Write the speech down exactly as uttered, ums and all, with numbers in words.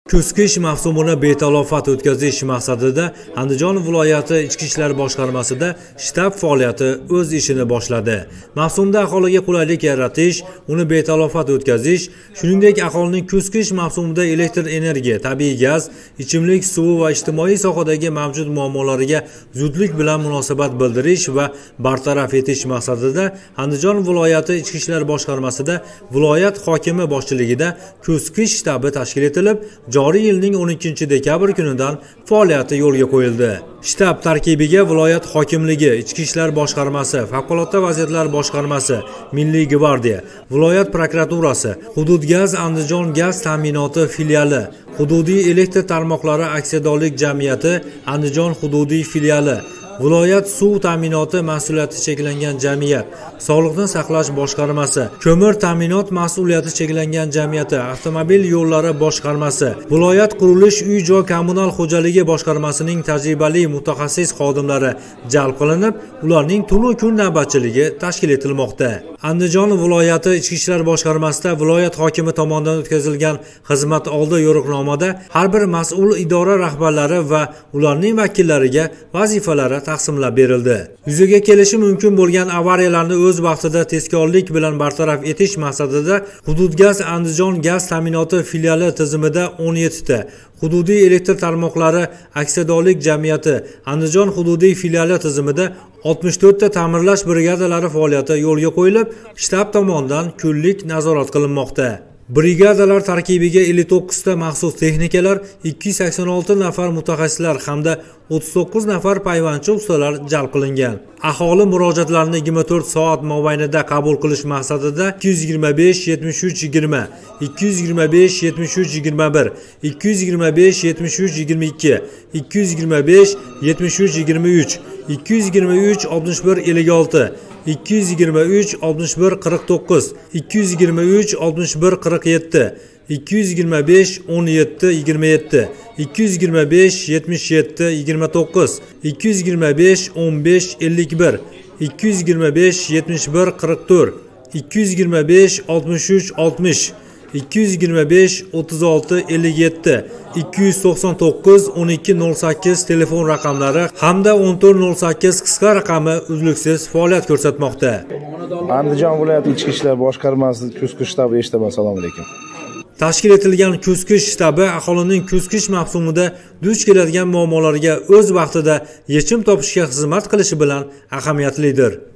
Kuz-qish mavsumini betalofat o'tkazish maqsadida Andijon viloyati Ichki ishlar boshqarmasida shtab faoliyati o'z ishini boshladi. Mavsumda aholiga qulaylik yaratish, uni betalofat o'tkazish, shuningdek aholining kuz-qish mavsumida elektr energiya, tabiiy gaz, ichimlik suvi va ijtimoiy sohadagi mavjud muammolariga zudlik bilan munosabat bildirish va bartaraf etish maqsadida Andijon viloyati Ichki ishlar boshqarmasida viloyat hokimi boshchiligida kuz-qish shtabi tashkil etilib, joriy yilning o'n ikkinchi dekabr kunidan faoliyati yo'lga qo'yildi. Shtab tarkibiga viloyat hokimligi, Ichki ishlar boshqarmasi, favqulodda vaziyatlar boshqarmasi, Milliy gvardiya, viloyat prokuraturasi, Hudud gaz Andijon gaz ta'minoti filiali, hududiy elektr tarmoqlari aksiyadorlik jamiyati Andijon hududiy filiali, viloyat suv ta'minoti mas'uliyati cheklangan jamiyat, sog'liqni saqlash boshqarmasi, ko'mir ta'minot mas'uliyati cheklangan jamiyati, avtomobil yo'llari boshqarmasi, viloyat qurilish uy-joy kommunal xo'jaligi boshqarmasining tajribali mutaxassis xodimlari jalb qilinib, ularning tunu kun navbatchiligi tashkil etilmoqda. Andijon viloyati Ichki ishlar boshqarmasida viloyat hokimi tomonidan o'tkazilgan xizmat oldi yo'riqnomada har bir mas'ul idora rahbarlari va ularning vakillariga vazifalari taqsimlab berildi. Yuzaga kelishi mumkin bo'lgan avariyalarni o'z vaqtida tezkorlik bilan bartaraf etish maqsadida Hudud gaz Andijon gaz ta'minoti filiali tizimida o'n yetti ta, hududiy elektr tarmoqlari aksiyadorlik jamiyati Andijon hududiy filiali tizimida oltmish to'rt ta ta'mirlash brigadalari faoliyati yo'lga qo'yilib, shtab tomonidan kunlik nazorat qilinmoqda. Brigadalar tarkibiga ellik to'qqiz ta maxsus texnikalar, ikki yuz sakson olti nafar mutaxassislar hamda o'ttiz to'qqiz nafar payvandchi ustalar jalb qilingan. Aholi murojaatlarini yigirma to'rt soat mobaynida qabul qilish maqsadida ikki yuz yigirma besh yetmish uch yigirma, ikki yuz yigirma besh yetmish uch yigirma bir, ikki yuz yigirma besh yetmish uch yigirma ikki, ikki yuz yigirma besh yetmish uch yigirma uch, ikki yuz yigirma uch oltmish bir ellik olti, ikki yuz yigirma uch oltmish bir qirq to'qqiz, ikki yuz yigirma uch oltmish bir qirq yetti, ikki yuz yigirma besh o'n yetti yigirma yetti, ikki yuz yigirma besh yetmish yetti yigirma to'qqiz, ikki yuz yigirma besh o'n besh ellik bir, ikki yuz yigirma besh yetmish bir qirq to'rt, ikki yuz yigirma besh oltmish uch oltmish, ikki yuz yigirma besh o'ttiz olti ellik yetti, ikki yuz to'qson to'qqiz o'n ikki nol sakkiz telefon raqamlari hamda o'n to'rt nol sakkiz qisqa raqami uzluksiz faoliyat ko'rsatmoqda. Andijon viloyati Ichki ishlar boshqarmasi kuz-qish shtabi eshitaman. Assalomu alaykum. Tashkil etilgan kuz-qish shtabi aholining kuz-qish mavsumida duch keladigan muammolariga o'z vaqtida yechim topishga xizmat qilishi bilan ahamiyatlidir.